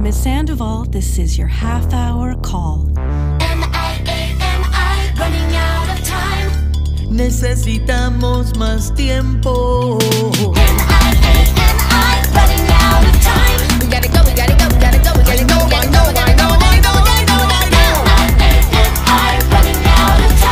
Miss Sandoval, this is your half-hour call. M-I-A-M-I, running out of time. Necesitamos más tiempo.